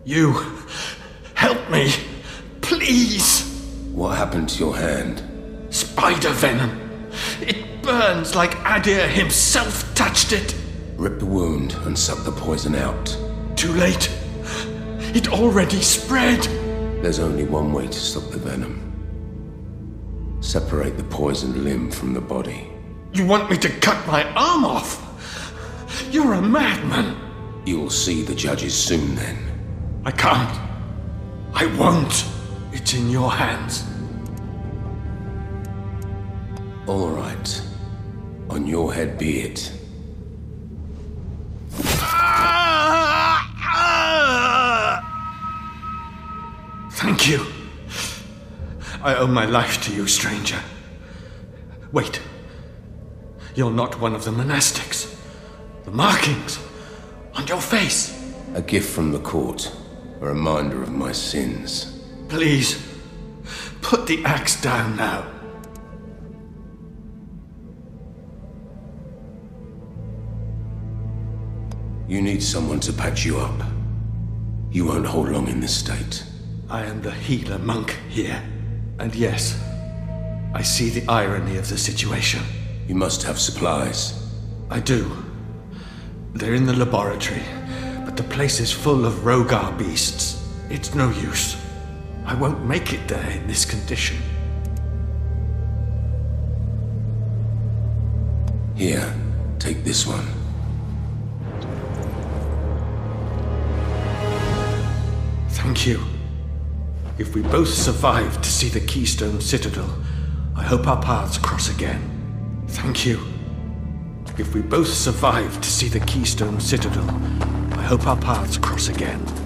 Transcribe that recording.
You... help me. Please. What happened to your hand? Spider venom. It burns like Adir himself touched it. Rip the wound and suck the poison out. Too late. It already spread. There's only one way to stop the venom. Separate the poisoned limb from the body. You want me to cut my arm off? You're a madman. You'll see the judges soon then. I can't. I won't. It's in your hands. All right. On your head be it. Thank you. I owe my life to you, stranger. Wait. You're not one of the monastics. The markings on your face. A gift from the court. A reminder of my sins. Please, put the axe down now. You need someone to patch you up. You won't hold long in this state. I am the healer monk here. And yes, I see the irony of the situation. You must have supplies. I do. They're in the laboratory, but the place is full of Rogar beasts. It's no use. I won't make it there in this condition. Here, take this one. Thank you. If we both survive to see the Keystone Citadel, I hope our paths cross again. Thank you. If we both survive to see the Keystone Citadel, I hope our paths cross again.